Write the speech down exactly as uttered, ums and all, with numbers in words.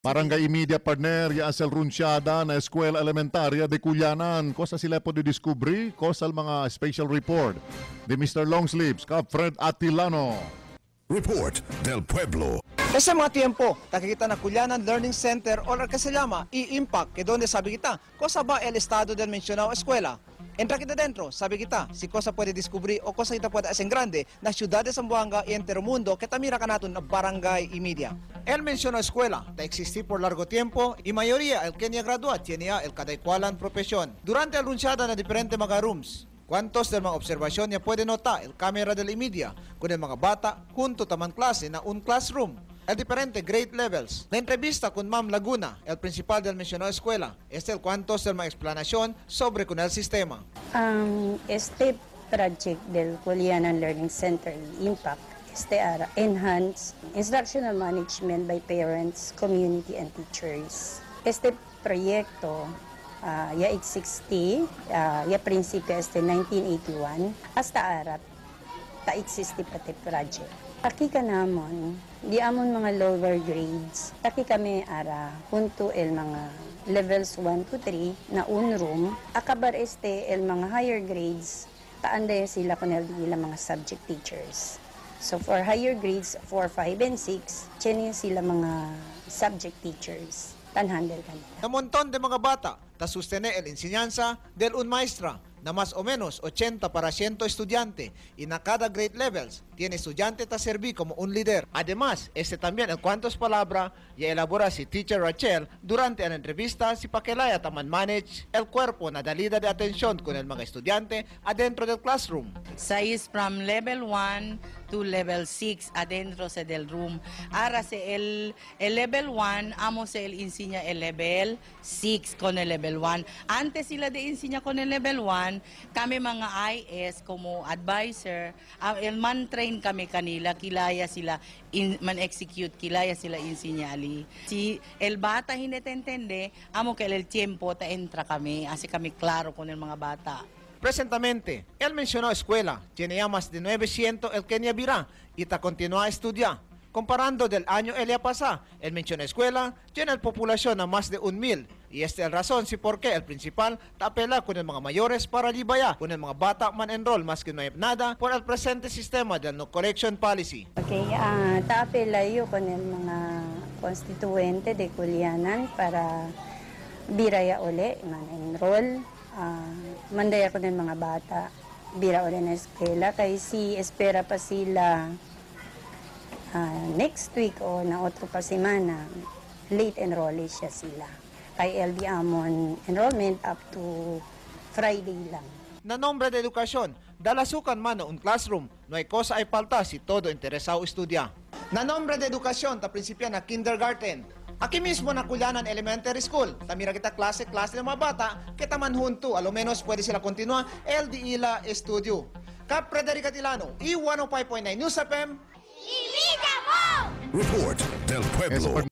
Barangay Media Partner, ya sa runsyada na Eskwela Elementarya de Culianan. Cosa sila po didiscovery? Cosa ang mga special report de mister Longsleeves, Kap Fred Atilano. Report del Pueblo. Ese mga tiempo, nakikita na Culianan Learning Center o lo que se llama I-Impact, que donde sabi kita, cosa ba el estado del mencionado escuela? Entra kita dentro, sabi kita, si cosa puede descubrir o cosa kita puede hacer grande na ciudad de Zamboanga y entero mundo que tamira ka natin na barangay y media. Él mencionó escuela, te existí por largo tiempo y mayoría el que ni graduado tiene ya el cada cual profesión. Durante el runchada na diferente mga rooms, ¿cuántos de mga observasyon niya puede notar el camera del media con el mga bata junto taman klase na un classroom? El diferente grade levels. La entrevista con Ma'am Laguna, el principal del mencionado escuela, es el cuantos de mga explanación sobre con el sistema. Um, este project del Culianan Learning Center Impact este ara enhance instructional management by parents, community and teachers. Este proyecto uh, ya existe, uh, ya prinsipyo este nineteen eighty-one hasta ara ta existe pati project. Aki ka namon, di amon mga lower grades, taki kami ara punto el mga levels one to three na un room, akabar este el mga higher grades, taanday sila kun el di mga subject teachers. So for higher grades four, five, and six, tiyan sila mga subject teachers, tan-handle kanila. Na montón de mga bata, ta sustene el enseñanza del un maestra, na más o menos ochenta para ciento estudiante y na cada grade levels tiene estudiante ta servir como un líder. Además, este también el cuantos palabra y elabora si teacher Rachel durante la entrevista si pakelaya taman manage el cuerpo na dalida de atención con el mga estudiante adentro del classroom. Size from level one to level six adentro sa del room. Ara sa el, el level one, amo sa el enseña el level six con el level one. Antes sila de enseña con el level one, kami mga I S como advisor, uh, el man-train kami kanila, kilaya sila in, man-execute, kilaya sila insinyali. Si el bata hinetentende, amo que el tiempo ta entra kami, así kami klaro con el mga bata. Presentamente, él mencionó escuela, tiene ya más de novecientos el que ni virá y ta continúa a estudiar. Comparando del año el ya pasa, él mencionó escuela, tiene la población a más de un mil. Y esta es la razón si por qué el principal tapela con el mga mayores para libaya, con el mga bata man enroll más que no hay nada por el presente sistema del no correction policy. Okay, uh, tapela yo con el mga constituente de Culianan para biraya uli, man enroll. Uh, mandaya ko ng mga bata, bira uli na eskwela, kaya si espera pa sila uh, next week o na otro pa semana, late enrollee siya sila. Kay L B Amon enrollment up to Friday lang. Na nombre de edukasyon, dalasukan man na un classroom, no hay cosa ay palta si todo interesado estudia. Na nombre de edukasyon, ta prinsipya na kindergarten. Aquí mismo na Culianan Elementary School, tamira kita klase, klase ng mga bata, kita man junto, alo menos pwede sila continua, L D Ila Studio. Kap Frederic Atilano, E one oh five point nine News F M. Report del Pueblo.